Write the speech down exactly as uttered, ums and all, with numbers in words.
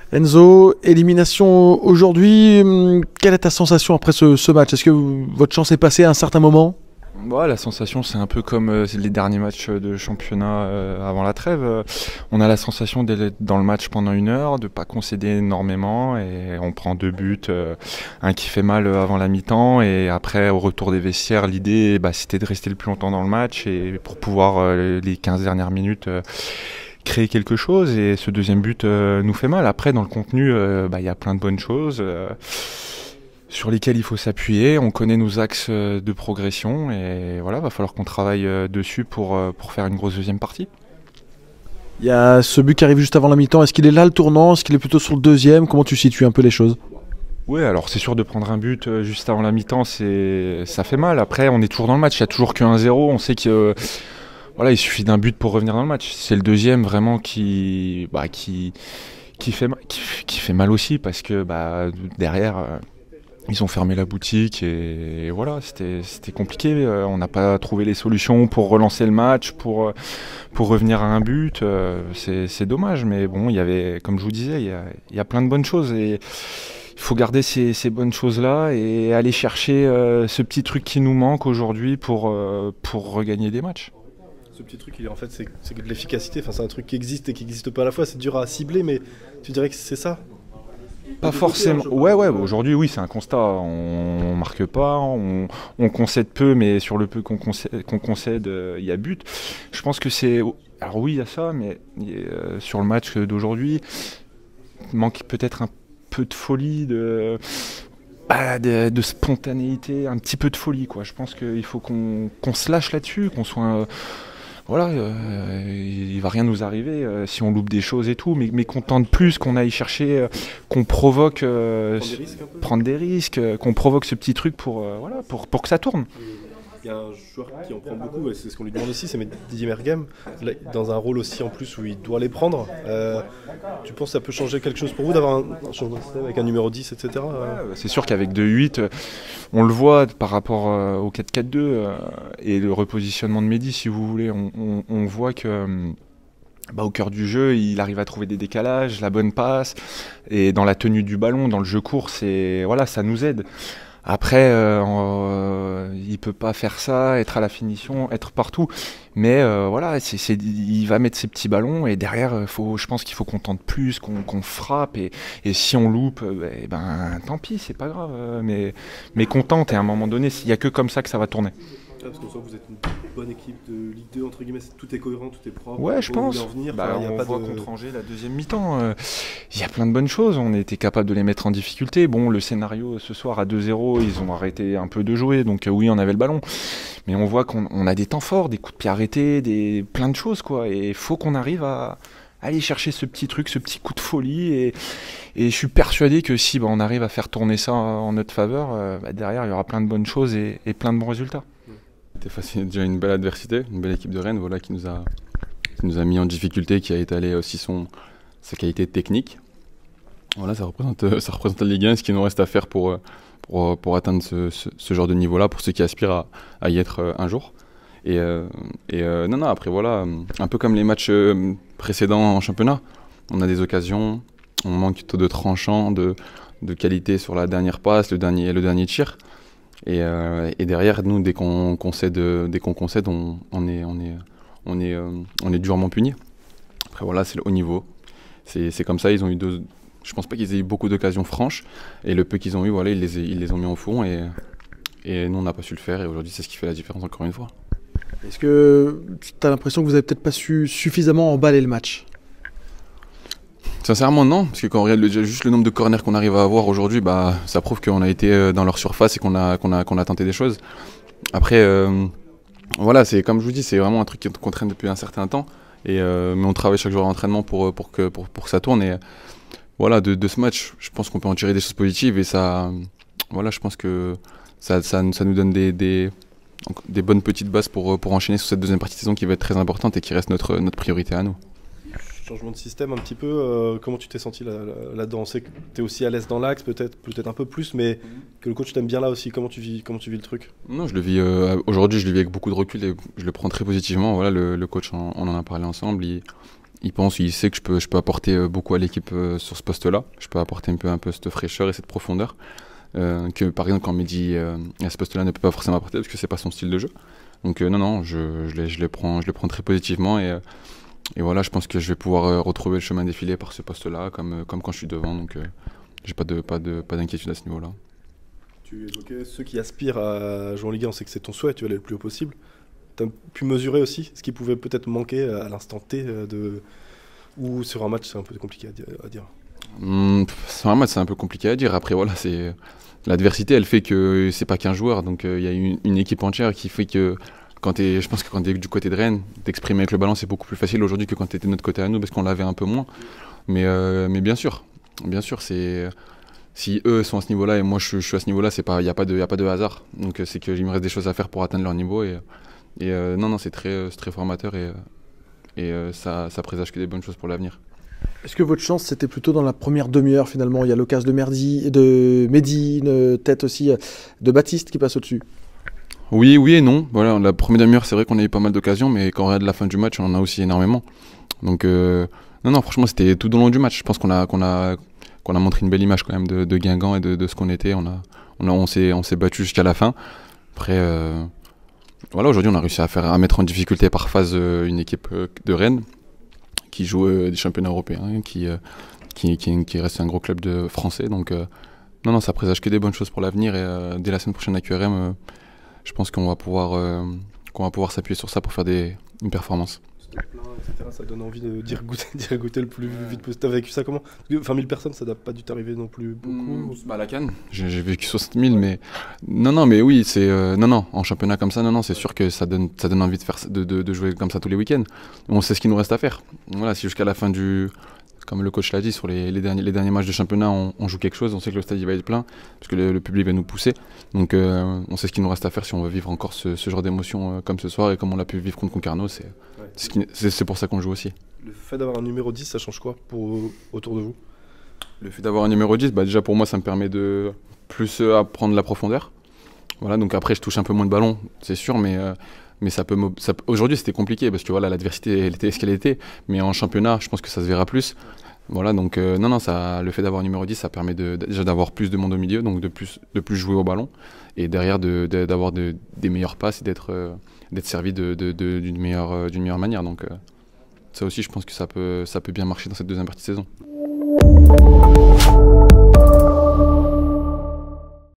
Enzo, élimination aujourd'hui. Hum, Quelle est ta sensation après ce, ce match? Est-ce que votre chance est passée à un certain moment? Ouais, la sensation, c'est un peu comme euh, les derniers matchs de championnat euh, avant la trêve. Euh, on a la sensation d'être dans le match pendant une heure, de ne pas concéder énormément, et on prend deux buts, euh, un qui fait mal avant la mi-temps, et après, au retour des vestiaires, l'idée, bah, c'était de rester le plus longtemps dans le match, et pour pouvoir, euh, les quinze dernières minutes, euh, créer quelque chose. Et ce deuxième but euh, nous fait mal. Après, dans le contenu, euh, bah, y a plein de bonnes choses. Euh, sur lesquels il faut s'appuyer. On connaît nos axes de progression et voilà, va falloir qu'on travaille dessus pour, pour faire une grosse deuxième partie. Il y a ce but qui arrive juste avant la mi-temps. Est-ce qu'il est là le tournant? Est-ce qu'il est plutôt sur le deuxième? Comment tu situes un peu les choses? Oui, alors c'est sûr, de prendre un but juste avant la mi-temps, c'est, ça fait mal. Après, on est toujours dans le match, il n'y a toujours que un zéro. On sait que voilà, il suffit d'un but pour revenir dans le match. C'est le deuxième vraiment qui, bah, qui, qui, fait, qui, qui fait mal aussi, parce que bah, derrière, ils ont fermé la boutique et voilà, c'était c'était compliqué. On n'a pas trouvé les solutions pour relancer le match, pour, pour revenir à un but. C'est c'est dommage, mais bon, il y avait, comme je vous disais, il y a, il y a plein de bonnes choses et il faut garder ces, ces bonnes choses-là et aller chercher euh, ce petit truc qui nous manque aujourd'hui pour, euh, pour regagner des matchs. Ce petit truc, il est, en fait, c'est c'est de l'efficacité. Enfin, c'est un truc qui existe et qui n'existe pas à la fois. C'est dur à cibler, mais tu dirais que c'est ça? Pas forcément. Ouais, ouais, bah aujourd'hui, oui, c'est un constat. On, on marque pas, on, on concède peu, mais sur le peu qu'on concède, qu'on concède, il euh, y a but. Je pense que c'est. Alors oui, il y a ça, mais euh, sur le match d'aujourd'hui, il manque peut-être un peu de folie, de, bah, de, de spontanéité, un petit peu de folie, quoi. Je pense qu'il faut qu'on qu'on se lâche là-dessus, qu'on soit. Euh, Voilà, euh, il va rien nous arriver euh, si on loupe des choses et tout, mais, mais qu'on tente plus, qu'on aille chercher, euh, qu'on provoque, euh, Prendre des risques un peu. prendre des risques, euh, qu'on provoque ce petit truc pour, euh, voilà, pour, pour que ça tourne. Il y a un joueur qui en prend beaucoup, et c'est ce qu'on lui demande aussi, c'est Didier Mergem, là, dans un rôle aussi en plus où il doit les prendre. Euh, tu penses que ça peut changer quelque chose pour vous d'avoir un, un changement de système avec un numéro dix, et cetera. Ouais, c'est sûr qu'avec deux huit, euh, on le voit par rapport euh, au quatre quatre deux euh, et le repositionnement de Mehdi, si vous voulez, on, on, on voit que euh, bah, au cœur du jeu, il arrive à trouver des décalages, la bonne passe, et dans la tenue du ballon, dans le jeu court, c'est, voilà, ça nous aide. Après, euh, euh, il peut pas faire ça, être à la finition, être partout. Mais euh, voilà, c'est, c'est, il va mettre ses petits ballons et derrière, faut, je pense qu'il faut qu'on tente plus, qu'on, qu'on frappe. Et, et si on loupe, euh, eh ben tant pis, c'est pas grave. euh, Mais, mais qu'on tente, et à un moment donné, il n'y a que comme ça que ça va tourner. Ah, parce qu'on sent que vous êtes une bonne équipe de Ligue deux, entre guillemets, tout est cohérent, tout est propre. Ouais, je pense. Venir, Bah, enfin, y a on pas voit de... contre Angers la deuxième mi-temps. Il euh, y a plein de bonnes choses. On a été capable de les mettre en difficulté. Bon, le scénario ce soir à deux zéro, ils ont arrêté un peu de jouer. Donc euh, oui, on avait le ballon. Mais on voit qu'on on a des temps forts, des coups de pied arrêtés, des, plein de choses, quoi. Et il faut qu'on arrive à aller chercher ce petit truc, ce petit coup de folie. Et, et je suis persuadé que si bah, on arrive à faire tourner ça en notre faveur, euh, bah, derrière, il y aura plein de bonnes choses et, et plein de bons résultats. C'était facile, déjà une belle adversité, une belle équipe de Rennes, voilà, qui nous a, qui nous a mis en difficulté, qui a étalé aussi son, sa qualité technique. Voilà, ça représente, ça représente la Ligue un, ce qu'il nous reste à faire pour, pour, pour atteindre ce, ce, ce genre de niveau-là, pour ceux qui aspirent à, à y être un jour. Et, euh, et euh, non, non, après voilà, un peu comme les matchs précédents en championnat, on a des occasions, on manque de tranchant, de, de qualité sur la dernière passe, le dernier, le dernier tir. Et, euh, et derrière, nous, dès qu'on concède, dès qu'on concède, on, on est, on est, on est, euh, on est durement puni. Après voilà, c'est le haut niveau. C'est, c'est comme ça. Ils ont eu deux. Je pense pas qu'ils aient eu beaucoup d'occasions franches. Et le peu qu'ils ont eu, voilà, ils les, ils les ont mis au fond. Et, et nous, on n'a pas su le faire. Et aujourd'hui, c'est ce qui fait la différence encore une fois. Est-ce que tu as l'impression que vous avez peut-être pas su suffisamment emballer le match? Sincèrement, non, parce que quand on regarde le, juste le nombre de corners qu'on arrive à avoir aujourd'hui, bah, ça prouve qu'on a été dans leur surface et qu'on a, qu'on a, qu'on a tenté des choses. Après, euh, voilà, c'est comme je vous dis, c'est vraiment un truc qu'on traîne depuis un certain temps. Et, euh, mais on travaille chaque jour à l'entraînement pour, pour, que, pour, pour que ça tourne. Et voilà, de, de ce match, je pense qu'on peut en tirer des choses positives. Et ça, voilà, je pense que ça, ça, ça nous donne des, des, des bonnes petites bases pour, pour enchaîner sur cette deuxième partie de saison qui va être très importante et qui reste notre, notre priorité à nous. Changement de système un petit peu, euh, comment tu t'es senti là, là, là-dedans? On sait que tu es aussi à l'aise dans l'axe, peut-être peut-être un peu plus, mais que le coach t'aime bien là aussi. Comment tu vis, comment tu vis le truc? Non, je le vis euh, aujourd'hui, je le vis avec beaucoup de recul et je le prends très positivement. Voilà, le, le coach, on, on en a parlé ensemble, il, il pense, il sait que je peux, je peux apporter beaucoup à l'équipe sur ce poste-là. Je peux apporter un peu, un peu cette fraîcheur et cette profondeur euh, que par exemple quand Mehdi euh, à ce poste-là ne peut pas forcément apporter parce que c'est pas son style de jeu. Donc euh, non, non, je, je, les, je, les prends, je les prends très positivement et, et voilà, je pense que je vais pouvoir retrouver le chemin défilé par ce poste-là comme, comme quand je suis devant. Donc euh, j'ai pas de, pas de, pas d'inquiétude à ce niveau-là. Tu évoquais ceux qui aspirent à jouer en Ligue un, on sait que c'est ton souhait, tu vas aller le plus haut possible. Tu as pu mesurer aussi ce qui pouvait peut-être manquer à l'instant T de... ou sur un match c'est un peu compliqué à dire. Mmh, sur un match c'est un peu compliqué à dire. Après voilà, c'est l'adversité, elle fait que c'est pas qu'un joueur, donc il euh, y a une, une équipe entière qui fait que quand es, je pense que quand tu es du côté de Rennes, t'exprimer avec le ballon c'est beaucoup plus facile aujourd'hui que quand tu étais de notre côté à nous parce qu'on l'avait un peu moins. Mais, euh, mais bien sûr, bien sûr c'est... Si eux sont à ce niveau-là et moi je, je suis à ce niveau-là, il n'y a, a pas de hasard. Donc c'est qu'il me reste des choses à faire pour atteindre leur niveau. Et, et euh, non, non, c'est très, très formateur et, et euh, ça, ça présage que des bonnes choses pour l'avenir. Est-ce que votre chance c'était plutôt dans la première demi-heure finalement? Il y a l'occasion de, Merdi, de Mehdi, une tête aussi de Baptiste qui passe au-dessus. Oui, oui et non. Voilà, la première demi-heure, c'est vrai qu'on a eu pas mal d'occasions, mais quand on regarde la fin du match, on en a aussi énormément. Donc euh, non, non, franchement, c'était tout au long du match. Je pense qu'on a, qu'on a, qu'on a montré une belle image quand même de, de Guingamp et de, de ce qu'on était. On a, on a, on s'est, on s'est battu jusqu'à la fin. Après, euh, voilà, aujourd'hui, on a réussi à faire, à mettre en difficulté par phase euh, une équipe euh, de Rennes qui joue euh, des championnats européens, qui, euh, qui, qui, qui reste un gros club de français. Donc euh, non, non, ça présage que des bonnes choses pour l'avenir. Et euh, dès la semaine prochaine à Q R M, euh, je pense qu'on va pouvoir, euh, qu'on va pouvoir s'appuyer sur ça pour faire des, une performance. Plein, et cetera. Ça donne envie de dire goûter, dire goûter le plus vite possible. T'as vécu ça comment? Enfin, mille personnes, ça n'a pas dû t'arriver non plus beaucoup. Mmh, bah à la Cannes, j'ai, j'ai vécu soixante mille, mais non, non, mais oui, c'est euh, non, non, en championnat comme ça, non, non, c'est sûr que ça donne, ça donne envie de faire, de, de, de jouer comme ça tous les week-ends. On sait ce qu'il nous reste à faire. Voilà, si jusqu'à la fin du, comme le coach l'a dit, sur les, les derniers, les derniers matchs de championnat, on, on joue quelque chose. On sait que le stade il va être plein, parce que le, le public va nous pousser. Donc, euh, on sait ce qu'il nous reste à faire si on veut vivre encore ce, ce genre d'émotion euh, comme ce soir et comme on l'a pu vivre contre Concarneau. C'est, ouais. c'est, qui, c'est, c'est pour ça qu'on joue aussi. Le fait d'avoir un numéro dix, ça change quoi pour, autour de vous? Le fait d'avoir un numéro dix, bah déjà pour moi, ça me permet de plus euh, apprendre la profondeur. Voilà, donc après, je touche un peu moins de ballon, c'est sûr, mais, euh, mais ça peut. Ça, aujourd'hui, c'était compliqué parce que voilà, l'adversité, elle était ce qu'elle était. Mais en championnat, je pense que ça se verra plus. Voilà, donc euh, non, non, ça, le fait d'avoir un numéro dix, ça permet de, déjà d'avoir plus de monde au milieu, donc de plus, de plus jouer au ballon, et derrière de, de, d'avoir de, des meilleures passes et d'être, euh, d'être servi de, de, de, d'une, meilleure, euh, d'une meilleure manière. Donc euh, ça aussi, je pense que ça peut, ça peut bien marcher dans cette deuxième partie de saison.